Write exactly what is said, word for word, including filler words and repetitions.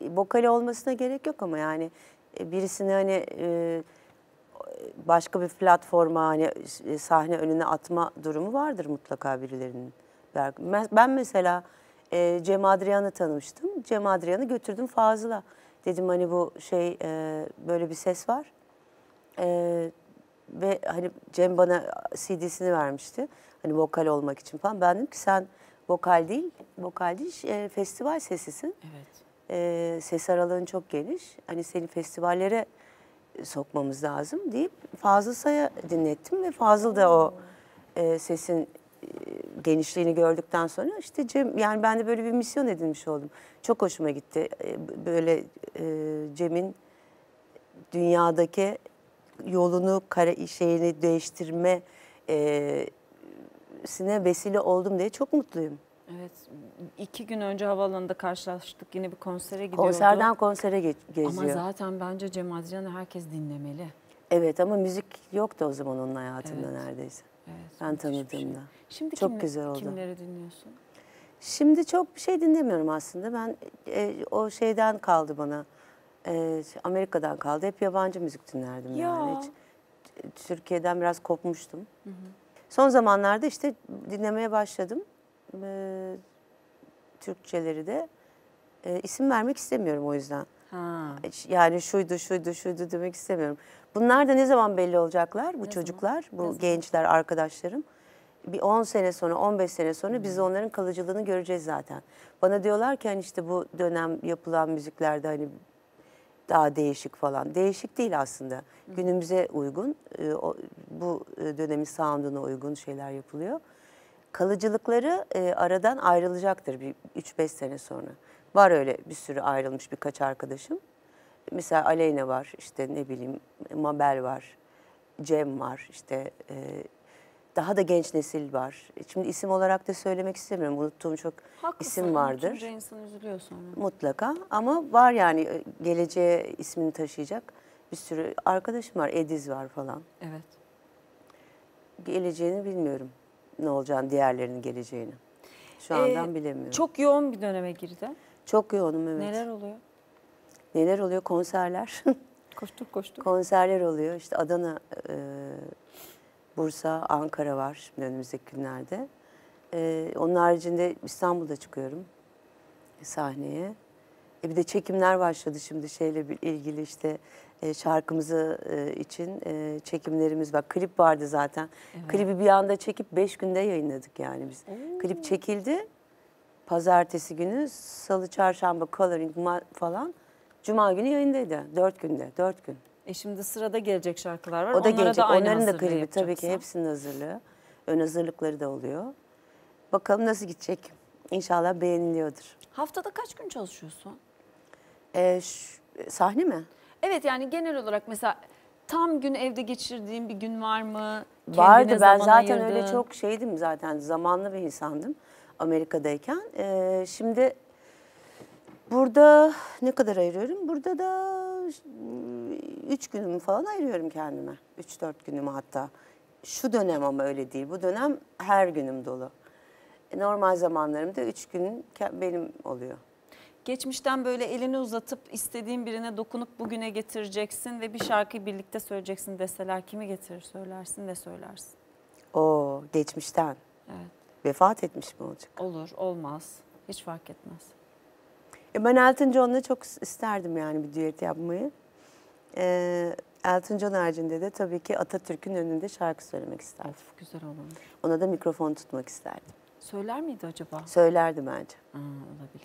vokali olmasına gerek yok ama yani e, birisini hani e, başka bir platforma hani e, sahne önüne atma durumu vardır mutlaka birilerinin. Ben ben mesela e, Cem Adrian'ı tanımıştım. Cem Adrian'ı götürdüm Fazıl'a. Dedim hani bu şey e, böyle bir ses var. E, ve hani Cem bana C D'sini vermişti. Hani vokal olmak için falan. Ben dedim ki sen vokal değil, vokal değil e, festival sesisin. Evet. E, ses aralığın çok geniş. Hani seni festivallere sokmamız lazım deyip Fazıl Say'a dinlettim ve Fazıl da o e, sesin e, genişliğini gördükten sonra işte Cem, yani ben de böyle bir misyon edinmiş oldum. Çok hoşuma gitti. E, böyle e, Cem'in dünyadaki yolunu, kare, şeyini değiştirme e, sine vesile oldum diye çok mutluyum. Evet, iki gün önce havaalanında karşılaştık. Yine bir konsere gidiyordu. Konserden konsere ge geziyor. Ama zaten bence Cem Adrian'ı herkes dinlemeli. Evet ama müzik yoktu o zaman onun hayatında Evet. neredeyse. Evet, Ben müthiş bir tanıdığımda. şey. Şimdi çok kim, güzel oldu. kimleri dinliyorsun? Şimdi çok bir şey dinlemiyorum aslında. Ben e, o şeyden kaldı bana. E, Amerika'dan kaldı. Hep yabancı müzik dinlerdim Ya. yani. Hiç, Türkiye'den biraz kopmuştum. Hı hı. Son zamanlarda işte dinlemeye başladım. E, Türkçeleri de. E, isim vermek istemiyorum o yüzden. Ha. Yani şuydu, şuydu, şuydu demek istemiyorum. Bunlar da ne zaman belli olacaklar bu Ne çocuklar, zaman? bu Ne gençler, zaman? Arkadaşlarım. Bir on sene sonra, on beş sene sonra hmm. biz onların kalıcılığını göreceğiz zaten. Bana diyorlar ki hani işte bu dönem yapılan müziklerde hani daha değişik falan. Değişik değil aslında. Hmm. Günümüze uygun, bu dönemin sound'una uygun şeyler yapılıyor. Kalıcılıkları aradan ayrılacaktır bir üç beş sene sonra. Var öyle bir sürü ayrılmış birkaç arkadaşım. Mesela Aleyna var, işte ne bileyim Mabel var, Cem var, işte e, daha da genç nesil var. Şimdi isim olarak da söylemek istemiyorum, unuttuğum çok Haklısın, isim vardır. unutunca insan üzülüyor sonra. Mutlaka ama var yani geleceğe ismini taşıyacak bir sürü arkadaşım var, Ediz var falan. Evet. Geleceğini bilmiyorum, ne olacağını, diğerlerinin geleceğini. Şu andan ee, bilemiyorum. Çok yoğun bir döneme girdi. Çok yoğunum, evet. Neler oluyor? Neler oluyor? Konserler. Koştuk koştuk. Konserler oluyor. İşte Adana, e, Bursa, Ankara var şimdi önümüzdeki günlerde. E, onun haricinde İstanbul'da çıkıyorum sahneye. E, bir de çekimler başladı şimdi şeyle ilgili işte e, şarkımızı e, için e, çekimlerimiz var. Klip vardı zaten. Evet. Klibi bir anda çekip beş günde yayınladık yani biz. Oo. Klip çekildi. Pazartesi günü, salı, çarşamba, coloring falan. Cuma günü yayındaydı. Dört günde, dört gün. E şimdi sırada gelecek şarkılar var. O da Onlara gelecek. da aynı Onların da hazırlığı klibi yapacaksın. tabii ki hepsinin hazırlığı. Ön hazırlıkları da oluyor. Bakalım nasıl gidecek. İnşallah beğeniliyordur. Haftada kaç gün çalışıyorsun? Ee, şu, sahne mi? Evet, yani genel olarak mesela tam gün evde geçirdiğin bir gün var mı? Vardı. Kendine Ben zaman zaten ayırdın. öyle çok şeydim zaten. Zamanlı bir insandım Amerika'dayken. Ee, şimdi burada ne kadar ayırıyorum? Burada da üç günümü falan ayırıyorum kendime. Üç dört günümü hatta. Şu dönem ama öyle değil. Bu dönem her günüm dolu. Normal zamanlarımda üç gün benim oluyor. Geçmişten böyle elini uzatıp istediğin birine dokunup bugüne getireceksin ve bir şarkıyı birlikte söyleyeceksin deseler kimi getirir söylersin, ne söylersin? Oo, geçmişten. Evet. Vefat etmiş mi olacak? Olur, olmaz. Hiç fark etmez. E ben Elton John'la çok isterdim yani bir düet yapmayı. Ee, Elton John haricinde de tabii ki Atatürk'ün önünde şarkı söylemek isterdim. Of, güzel olurmuş. Ona da mikrofon tutmak isterdim. Söyler miydi acaba? Söylerdi bence. Aa, olabilir.